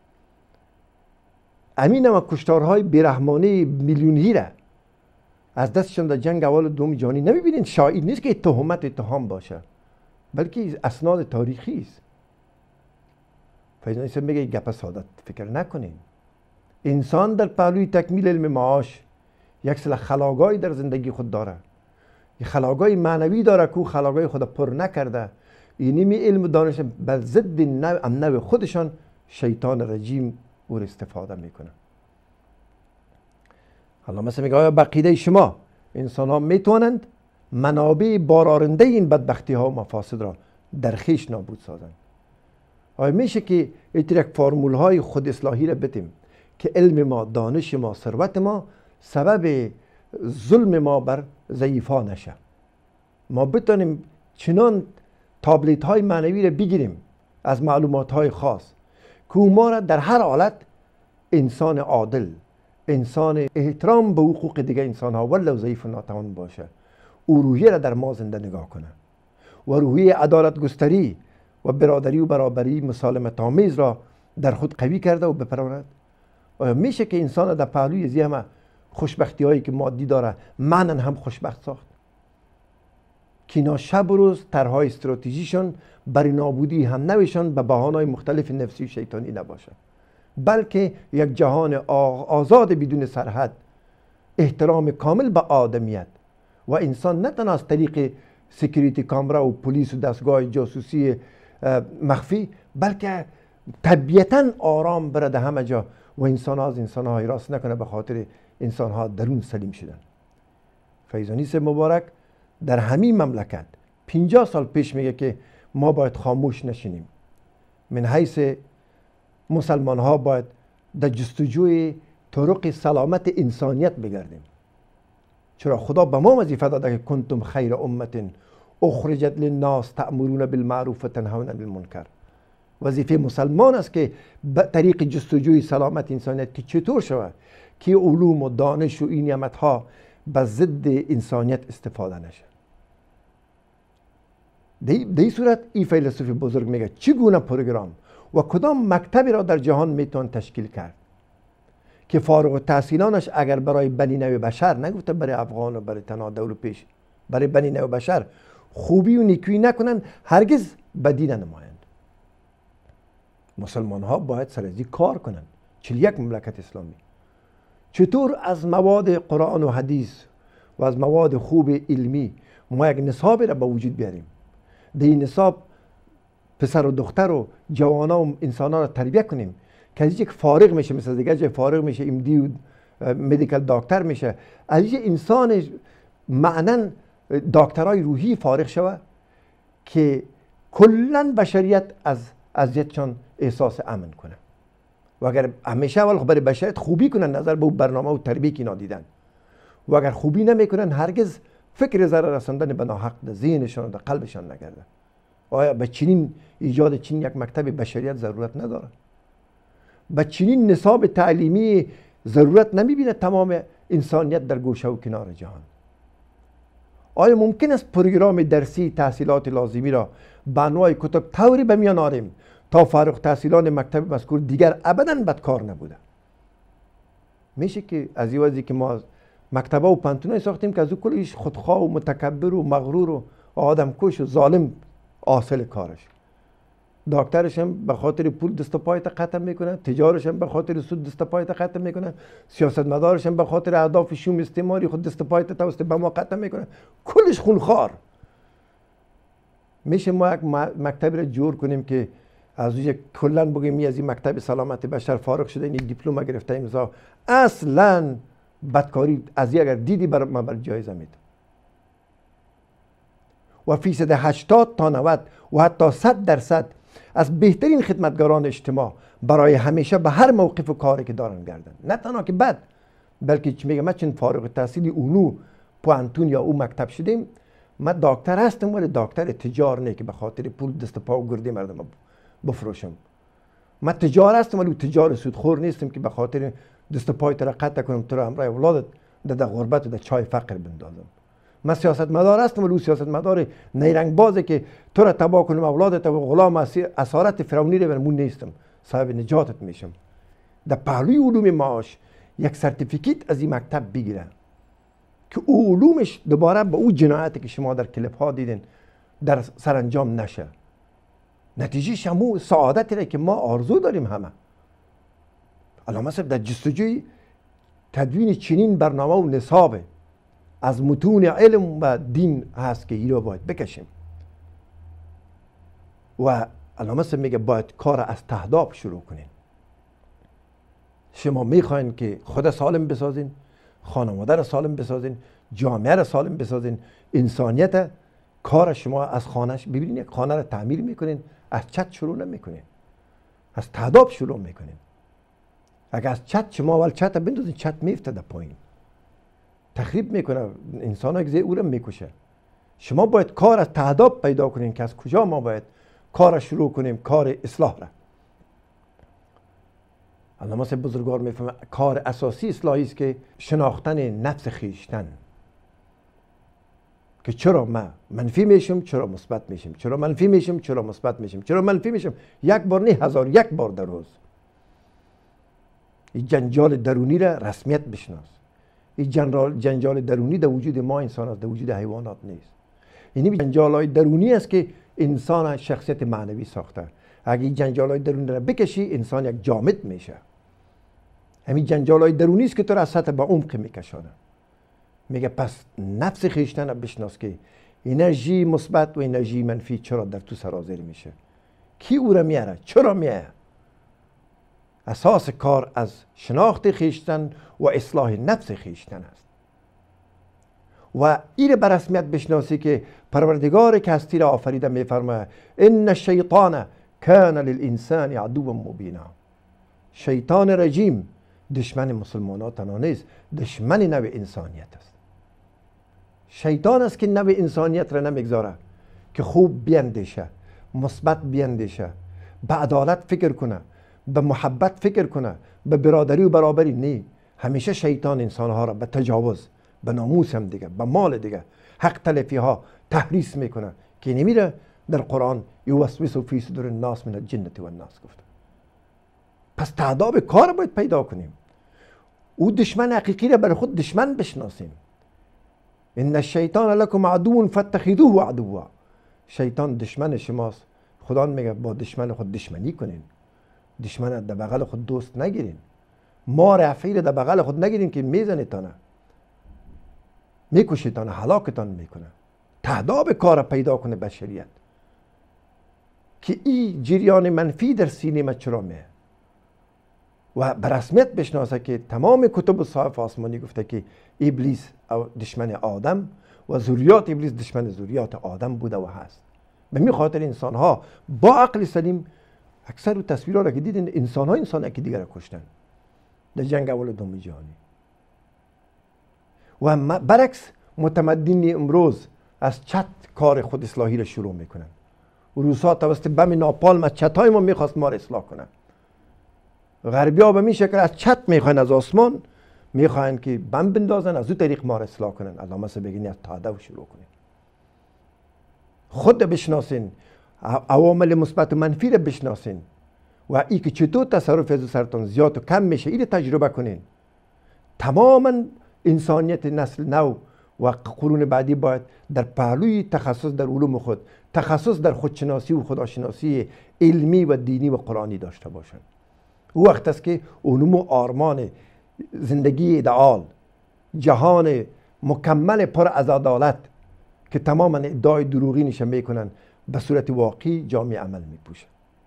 امین هم کشتارهای بیرحمانه میلیونی را از دستشان در جنگ اول دوم جهانی نمیبینید؟ شاید نیست که تهمت اتهام باشه، بلکه اسناد تاریخی است. فیضانی صاحب میگه گپ ساده فکر نکنین. انسان در پهلوی تکمیل علم معاش یک سری خلاقایی در زندگی خود داره، یک خلاقای معنوی داره که خلاقای خود پر نکرده. اینی می علم و دانش بر ضد نوع نوع خودشان شیطان رجیم او استفاده میکنه. حالا مثلا میگه آیا بقیده شما انسان ها میتونند منابع بارآورنده این بدبختی ها و مفاسد را در خویش نابود سازند؟ آیا میشه که یک فرمول های خود اصلاحی را بتیم که علم ما، دانش ما، ثروت ما سبب ظلم ما بر ضعیفا نشه؟ ما بتونیم چنان تابلت های معنوی را بگیریم از معلومات های خاص که ما را در هر حالت انسان عادل، انسان احترام به حقوق دیگه انسان ها ولو ضعیف و ناتوان باشه، او روحیه را در ما زنده نگاه کنه و روحیه عدالت گستری و برادری و برابری مسالمت آمیز را در خود قوی کرده و بپروراند. آیا میشه که انسان در پهلوی زی همه خوشبختی هایی که مادی داره معنن هم خوشبخت ساخت؟ که اینا شب و روز طرحهای استراتژیشون برای نابودی هم نوشان به بهانه‌های مختلف نفسی و شیطانی نباشه، بلکه یک جهان آزاد بدون سرحد، احترام کامل به آدمیت و انسان نه تنها از طریق سکیوریتی کامرا و پلیس و دستگاه جاسوسی مخفی، بلکه طبیعتا آرام برده همه جا و انسان ها از انسان ها راست نکنه، به خاطر انسان ها درون سلیم شدن. فیضانی مبارک در همین مملکت پنجاه سال پیش میگه که ما باید خاموش نشینیم، من حیث مسلمان ها باید در جستجوی طرق سلامت انسانیت بگردیم، چرا خدا به ما وظیفه داده که کنتم خیر امت اخرجت للناس تأمرون بالمعروف و تنهون عن المنکر. وظیفه مسلمان است که به طریق جستجوی سلامت انسانیت که چطور شود که علوم و دانش و این نعمت ها به ضد انسانیت استفاده نشه. در این صورت این فیلسوف بزرگ میگه چگونه پروگرام و کدام مکتبی را در جهان میتون تشکیل کرد که فارغ التحصیلانش اگر برای بنی نوع بشر، نگفته برای افغان و برای تنها دور پیش، برای بنی نوع بشر خوبی و نیکویی نکنند، هرگز بدی نمایند. مسلمان ها باید سر از این کار کنند. چل یک مملکت اسلامی چطور از مواد قرآن و حدیث و از مواد خوب علمی ما یک نصاب را به وجود بیاریم، در این نصاب پسر و دختر و جوانا و انسان ها را تربیت کنیم که از یک فارغ میشه، مثل دیگه جای فارغ میشه امدی و مدیکل دکتر میشه، از یک انسان معنن دکترای روحی فارغ شوه که کلن بشریت از اذیتشان احساس امن کنه. و اگر همیشه اول برای بشریت خوبی کنن نظر به برنامه و تربیه که اینا دیدن، و اگر خوبی نمیکنن هرگز فکر ضرر رساندن به ناحق در ذهنشان و در قلبشان نگرده. آیا به چنین ایجاد چنین یک مکتب بشریت ضرورت نداره؟ به چنین نصاب تعلیمی ضرورت نمیبینه تمام انسانیت در گوشه و کنار جهان؟ آیا ممکن است پروگرام درسی تحصیلات لازمی را به انواع کتب طوری به میان آریم تا فارغ التحصیلان مکتب مذکور دیگر ابدا بدکار نبوده؟ میشه که از این وضعی که ما مکتبه و پانتونای ساختیم که از او کلش خودخواه و متکبر و مغرور و آدم کش و ظالم حاصل کارش. دکترش هم به خاطر پول دست و پایت قطع میکنه، تجارش هم به خاطر سود دست و پایت قطع میکنه، سیاستمدارش هم به خاطر اهداف شوم استعماری خود دست و پایت توسط به ما قطع میکنه، کلش خونخوار. میشه ما یک مکتب را جور کنیم که از یک کلا بگیم از این مکتب سلامت بشر فارغ شده، این دیپلم گرفته امضا، اصلا بدکاری از اگر دیدی بر ما بر جایزه میده. و فیصد هشتاد تا نود و حتی صد درصد از بهترین خدمتگاران اجتماع برای همیشه به هر موقف و کاری که دارن گردن، نه تنها که بد، بلکه چی میگم، من چون فارغ التحصیلی اونو پوانتون یا او مکتب شدیم، من دکتر هستم ولی دکتر تجار نه که به خاطر پول دست پا و گردی مردم بفروشم. من تجار هستم ولی تجار سودخور نیستم که به خاطر دست پای تو را قطع کنم تو را همراه اولادت در غربت و در چای فقر بندازم. من سیاست مدار هستم ولی سیاست مدار نیرنگ بازه که تو را تباه کنم اولادت و غلام اسارت فرعونی رو برمون نیستم، صاحب نجاتت میشم. در پهلوی علوم معاش یک سرتیفیکیت از این مکتب بگیرن که او علومش دوباره به او جنایتی که شما در کلیپ ها دیدین در سرانجام نشه. نتیجه شمو سعادتی را که ما آرزو داریم همه. علامه صاحب در جستجوی تدوین چنین برنامه و نصاب از متون علم و دین هست که این رو باید بکشیم. و علامه صاحب میگه باید کار از تهداب شروع کنین. شما میخواین که خود سالم بسازین، خانواده را سالم بسازین، جامعه را سالم بسازین، انسانیت، کار شما از خانهش ببینید یک خانه را تعمیر میکنین، از چت شروع نمیکنین، از تهداب شروع میکنین. اگر از چت شما اول چت بندازین چت میفته در پایین، تخریب میکنه، انسان ها او را میکشه. شما باید کار از تهداب پیدا کنین که از کجا ما باید کار شروع کنیم، کار اصلاح را. علامه صاحب بزرگوار میفهمه کار اساسی اصلاحی است که شناختن نفس خیشتن، که چرا ما منفی میشم، چرا مثبت میشم، چرا منفی میشم، چرا مثبت میشم، چرا منفی میشم، یک بار نه هزار یک بار در روز. این جنجال درونی را رسمیت بشناس. این جنجال درونی در وجود ما انسان است، در وجود حیوانات نیست. این جنجال های درونی است که انسان شخصیت معنوی ساخته. اگه این جنجال های درونی را بکشی انسان یک جامد میشه. همین جنجال های درونی است که تو را از سطح به عمق میکشانه. میگه پس نفس خیشتن را بشناس که انرژی مثبت و انرژی منفی چرا در تو سرازیر میشه. کی او را میاره؟ چرا میاره؟ اساس کار از شناخت خیشتن و اصلاح نفس خیشتن است و این به رسمیت بشناسی که پروردگار که هستی را آفریده میفرماید ان الشیطان کان للانسان عدوا مبینا. شیطان رجیم دشمن مسلمانان تنها نیست، دشمن نوع انسانیت است. شیطان است که نوع انسانیت را نمیگذاره که خوب بیندیشه، مثبت بیندیشه، به عدالت فکر کنه، به محبت فکر کنه، به برادری و برابری. نه، همیشه شیطان انسانها را به تجاوز، به ناموس هم دیگه، به مال دیگه، حق تلفی ها تحریص میکنه که نمیره در قرآن یوسوس فی صدور الناس من الجنة والناس گفت. پس تعداب کار باید پیدا کنیم، او دشمن حقیقی را برای خود دشمن بشناسیم. ان الشیطان لکم عدو فاتخذوه عدوا. شیطان دشمن شماست، خدا میگه با دشمن خود دشمنی کنین، دشمن در بغل خود دوست نگیرین، مار افعی در بغل خود نگیرین که میزنه تانه، میکشیتان، هلاکتان میکنه. تعداب کار پیدا کنه بشریت که این جریان منفی در سینه ما چرا میه و به رسمیت بشناسه که تمام کتب صحف آسمانی گفته که ابلیس دشمن آدم و ذریات ابلیس دشمن ذریات آدم بوده و هست. به می خاطر انسان ها با عقل سلیم اکثر تصویرها را که دیدین انسان ها انسان یکی دیگر را کشتن در جنگ اول دوم جهانی. و برعکس متمدن امروز از چت کار خود اصلاحی را شروع میکنن. روسا توسط بم ناپالم از چت های ما میخواست ما را اصلاح کنن. غربی ها به می شکل از چت میخواین، از آسمان میخواین که بم بندازن، از او طریق ما را اصلاح کنن. علامه سه بگین از تعدو شروع کنین، خود بشناسین، عوامل مثبت و منفی را بشناسین و ای که چطور تصرف از سرتان زیاد و کم میشه این تجربه کنین. تماما انسانیت نسل نو و قرون بعدی باید در پهلوی تخصص در علوم خود، تخصص در خودشناسی و خداشناسی علمی و دینی و قرآنی داشته باشند. او وقت است که علوم و آرمان زندگی ایدئال، جهان مکمل پر از عدالت که تماما ادعای دروغی نشه میکنن به صورت واقعی جامعه عمل میپوشه.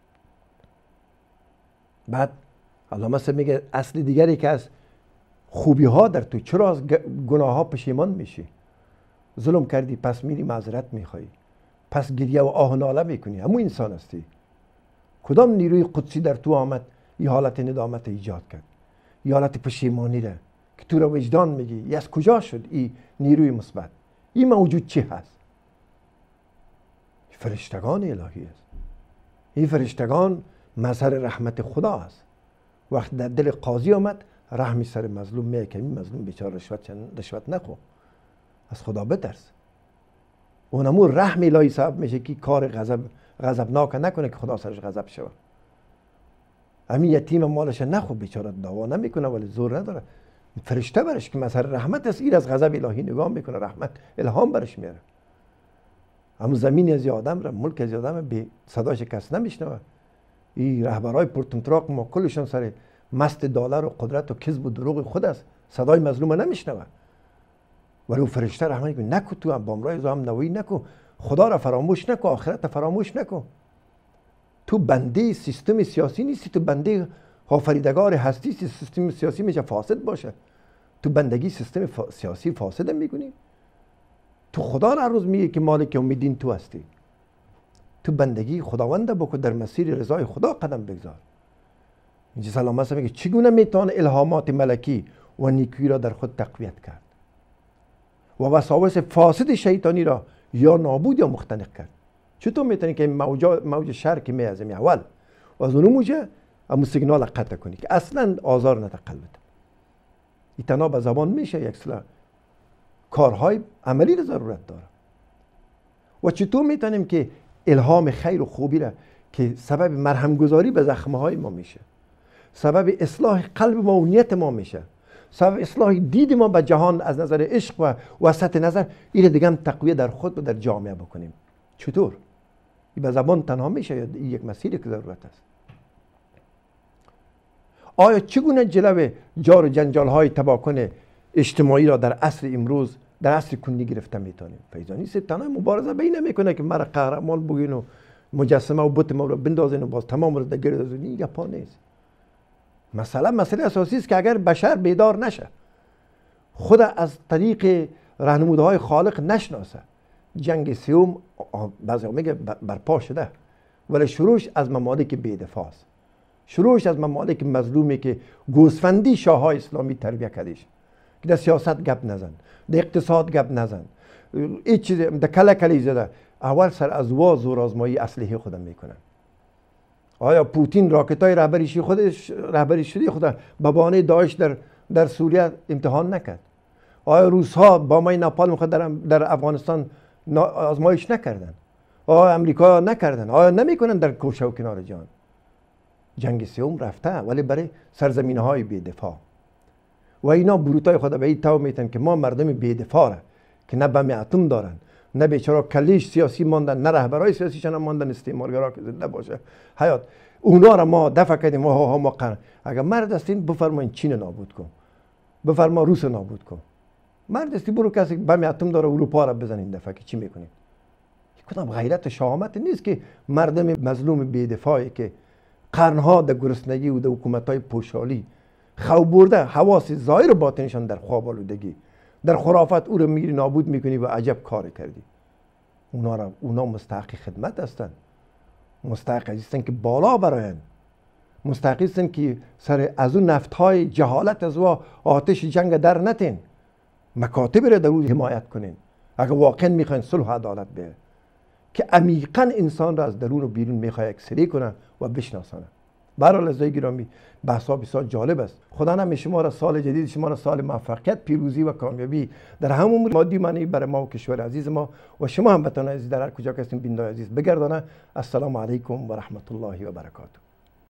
بعد علامه سه میگه اصل دیگری که از خوبی ها در تو، چرا از گناه ها پشیمان میشی؟ ظلم کردی پس میری معذرت میخوایی، پس گریه و آه و ناله میکنی، همون انسان هستی. کدام نیروی قدسی در تو آمد یه حالت ندامت ایجاد کرد، یه حالت پشیمانی را که تو را وجدان میگی ای از کجا شد این نیروی مثبت؟ این موجود چی هست؟ فرشتگان الهی است. این فرشتگان مظهر رحمت خدا است. وقت در دل قاضی آمد رحمی سر مظلوم میه که این مظلوم بیچاره رشوت رشوت نخو، از خدا بترس. اونمون رحم الهی سبب میشه که کار غضب غضبناک نکنه که خدا سرش غضب شود. همین یتیم مالش نخو، بیچاره دعوا نمیکنه ولی زور نداره، فرشته برش که مظهر رحمت است، این از غضب الهی نگاه میکنه، رحمت الهام برش میاره. اما زمین از آدم را، ملک از آدم به صداش کس نمیشنوه. این رهبرای پرتمطراق ما کلشان سر مست دلار و قدرت و کذب و دروغ خود است، صدای مظلوم نمیشنوه. ولی او فرشته رحمت میگه نکو، تو هم بامرای زام نوی نکو، خدا را فراموش نکو، آخرت فراموش نکو. تو بنده سیستم سیاسی نیستی، تو بنده آفریدگار هستی. سیستم سیاسی میشه فاسد باشه، تو بندگی سیستم فا... سیاسی فاسد میکنی. تو خدا را روز میگه که مالک امیدین تو هستی. تو بندگی خداوند بکن، در مسیر رضای خدا قدم بگذار. اینجا سلام هست میگه چگونه میتوان الهامات ملکی و نیکی را در خود تقویت کرد و وساوس فاسد شیطانی را یا نابود یا مختنق کرد. چطور میتونی که موج موج شر که میازه می اول و از اون موجه امو سیگنال قطع کنی که اصلا آزار نده قلبت. این تنها به زبان میشه، یک سلا کارهای عملی را ضرورت داره. و چطور میتونیم که الهام خیر و خوبی را که سبب مرهم گذاری به زخمه های ما میشه، سبب اصلاح قلب ما و نیت ما میشه، سبب اصلاح دید ما به جهان از نظر عشق و وسط نظر، این دیگه هم تقویه در خود و در جامعه بکنیم. چطور؟ این به زبان تنها میشه یا یک مسیری که ضرورت است؟ آیا چگونه جلو جار و جنجال های تباکن اجتماعی را در عصر امروز، در عصر کنی گرفته میتونیم؟ فیضانی سه تنها مبارزه بین میکنه که مرا قهرمان بگین و مجسمه و بت ما رو بندازین و باز تمام رو در گیر بندازین. این گپا نیست. مثلا مسئله اساسی است که اگر بشر بیدار نشه، خود از طریق راهنمودهای خالق نشناسه، جنگ سیوم بعضی میگه برپا شده، ولی شروعش از ممالک بی‌دفاع است. شروعش از ممالک مظلومی که گوسفندی شاههای اسلامی تربیت کردیش، که در سیاست گپ نزن، در اقتصاد گپ نزن، هیچ چیز در کله کلی زده. اول سر از وا زور آزمایی اسلحه خودم میکنن. آیا پوتین راکتای رهبری خودش رهبری شده خود به بهانه داعش در در سوریه امتحان نکرد؟ آیا روس ها با مای ناپالم خود در, در افغانستان آزمایش نکردن؟ آیا امریکا نکردن؟ آیا نمیکنن در کوچه و کنار جان؟ جنگ سوم رفته ولی برای سرزمین های بی‌دفاع. و اینا بروتای خود به این تو میتن که ما مردم بی‌دفاع که نه بم اتم دارن، نه بیچاره کلیش سیاسی ماندن، نه رهبرای سیاسیشون هم ماندن، استعمارگرا که زنده باشه حیات، اونا را ما دفع کردیم. ها ها ما قرن. اگر مرد هستین بفرمایین چین نابود کن، بفرما روس نابود کن. مرد هستی برو کسی بم اتم داره اروپا را بزنین دفعه که چی میکنین؟ کدام غیرت شهامت نیست که مردم مظلوم بی‌دفاعی که قرنها در گرسنگی و در حکومت‌های پوشالی خواب برده، حواس ظاهر و باطنشان در خواب آلودگی، در خرافات او رو میری نابود میکنی و عجب کار کردی. اونا را اونا مستحق خدمت هستند، مستحق هستند که بالا براین، مستحق هستند که سر از اون نفت‌های جهالت از وا آتش جنگ در نتین، مکاتب را در اون حمایت کنین اگر واقعا میخواین صلح و عدالت بیه، که عمیقاً انسان را از درون و بیرون میخواد اکسری کنه و بشناسانه. برحال عزیزای گرامی بحثا بسیار جالب است. خدا نمی شما را سال جدید شما را سال موفقیت، پیروزی و کامیابی در همون مادی معنی برای ما و کشور عزیز ما و شما هم وطن عزیز در هر کجا که هستین بیندای عزیز بگردانه. السلام علیکم و رحمت الله و برکاته.